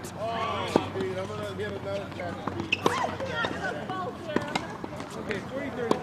dude, I'm gonna get another catch. Okay, 40-30.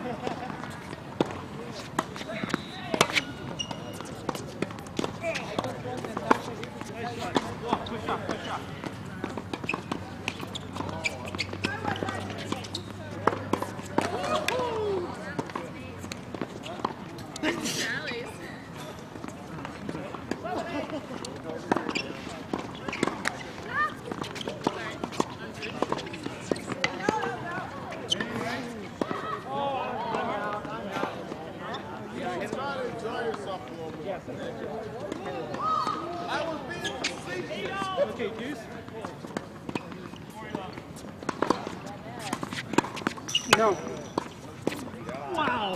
Okay, Deuce. No. Wow.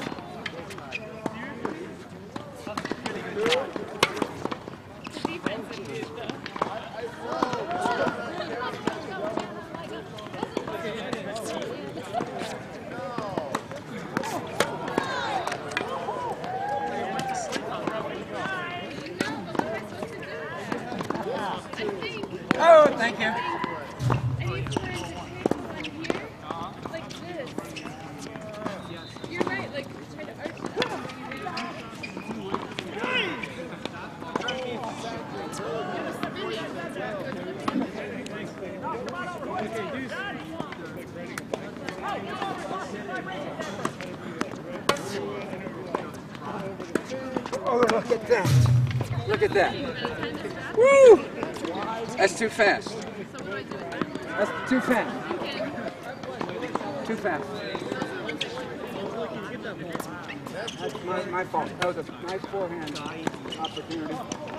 Oh, thank you. You're right, like try to arch it up. Oh, look at that. Look at that. Woo! That's too fast. That's too fast. Too fast. That's my fault. That was a nice forehand opportunity.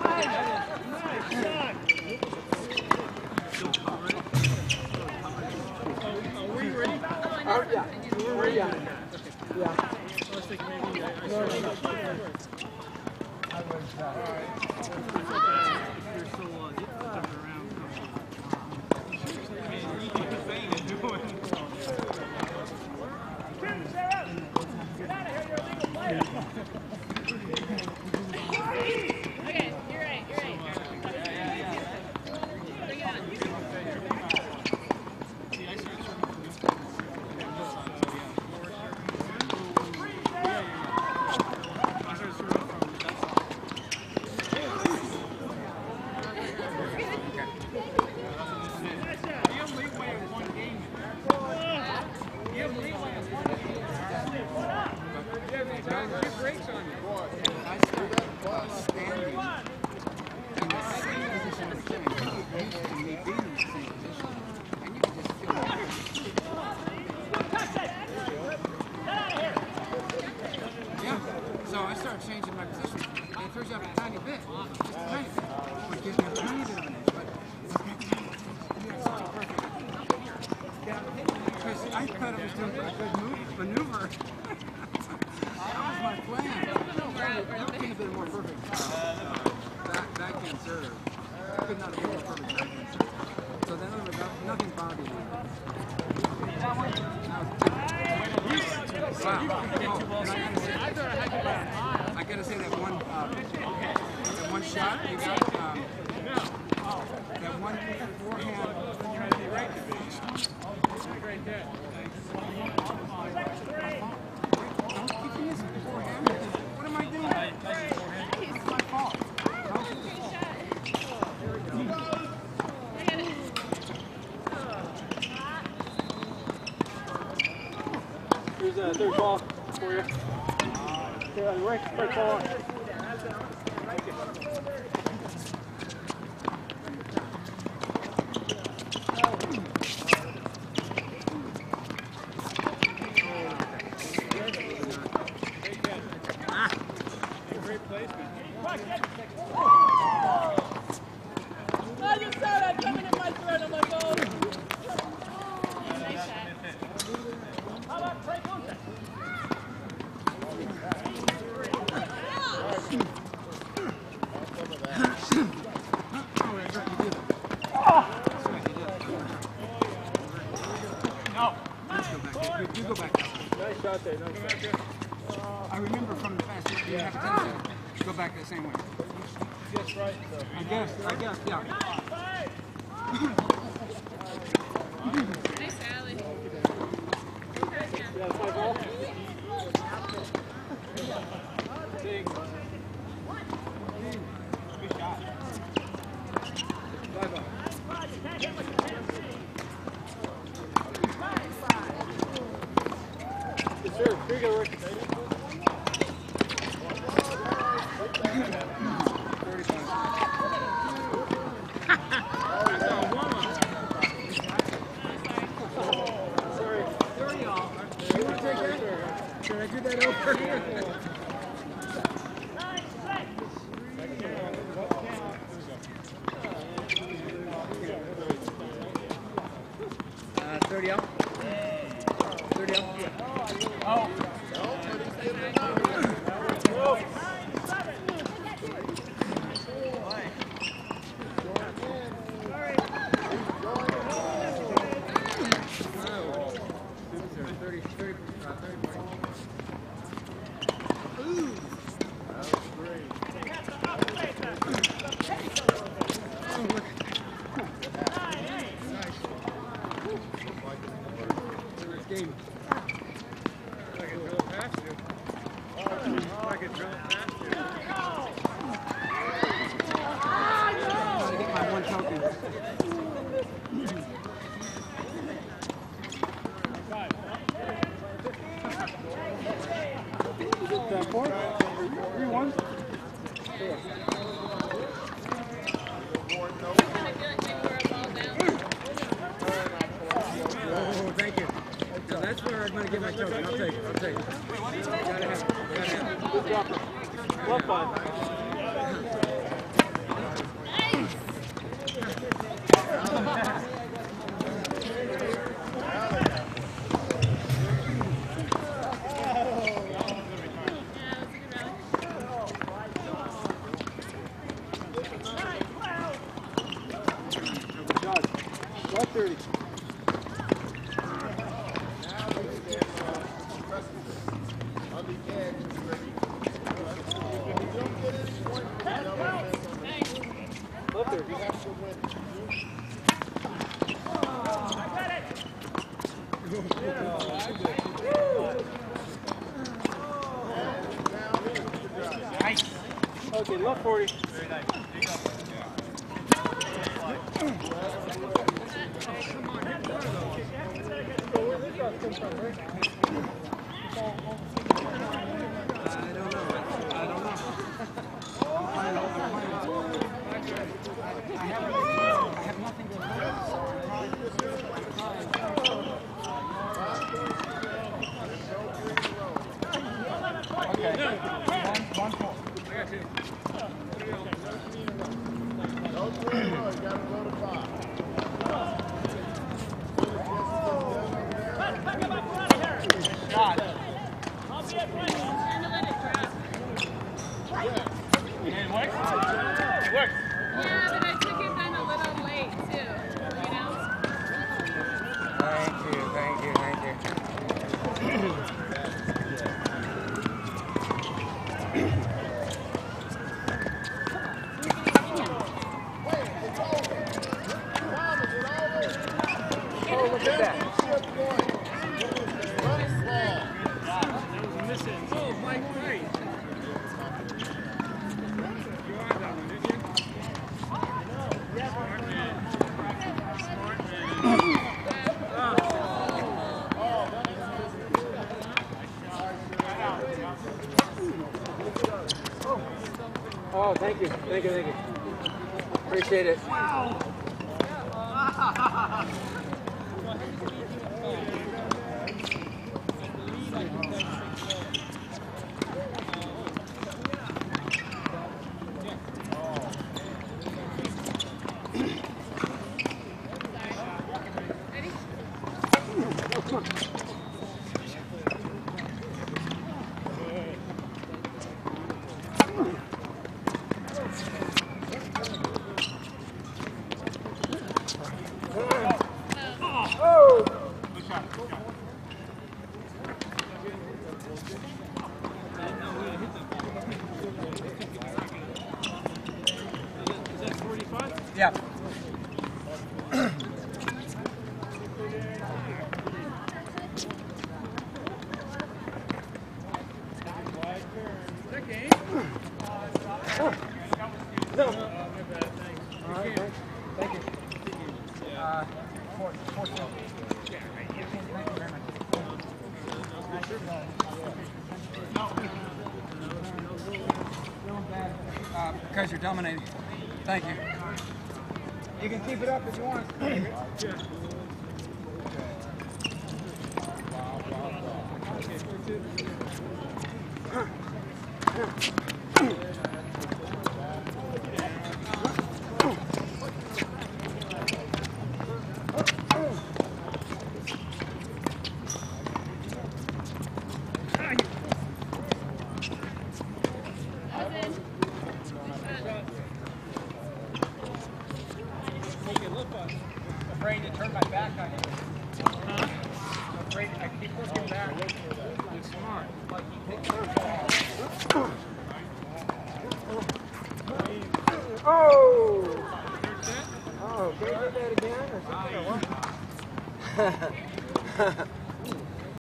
Were you ready? Oh, yeah. Yeah. Yeah. I was thinking maybe I saw it. You're so jumping around. Okay, you're right, you're right. Bring it on. So I started changing my position. And it throws you up a tiny bit. Just a tiny bit. Which gives me a tiny bit of an edge. But it's such a perfect. Because I thought it was doing a good maneuver. That was my plan. That could have been more perfect. Backhand serve. Could not have been more perfect backhand serve. So then nothing bothered me. Wow. I gotta say that one shot you got, that one forehand. Right there. Don't keep missing forehand. What am I doing? It's my fault. Here's a third ball for you. Right ball on. Great placement. I just saw that coming in my throat. I'm like, oh. How about Trey Ponce? You go back that way. Nice shot there. Nice shot. I remember from the past, you have a tendency to go back the same way. Just right. I guess, yeah. Nice alley. Yeah, 5 ball. Big. Good shot. 5 ball. Good serve. Here you go, Rick. 30 all. You want to take that? Should I do that over here? 30 out. 30 out. Oh. Game. I can drill it past you. I can drill it past you. I get my one token. Is it 4? 3-1? Oh, thank you. Now that's where I'm going to get my token. I'll take it. I'll take it. Gotta have it. Gotta have it. Good drop. Left 5. Left 30. Left 30. Nice. Okay, left 40. Very nice. Yeah, but I took it then a little late too, you know? Thank you, thank you, thank you. Oh, look at that. Oh, Mike White. You are that one, did you? Smart man. Smart man. Oh, thank you, thank you, thank you. Appreciate it. Wow. Yeah. No. All right, thanks. Thank you. 14. Thank you very much. Because you're dominating. Thank you. You can keep it up if you want. Afraid to turn my back on you. I'm afraid I keep looking back. You're smart. Like you pick your ball. Oh! Oh, can you do that again or something or what?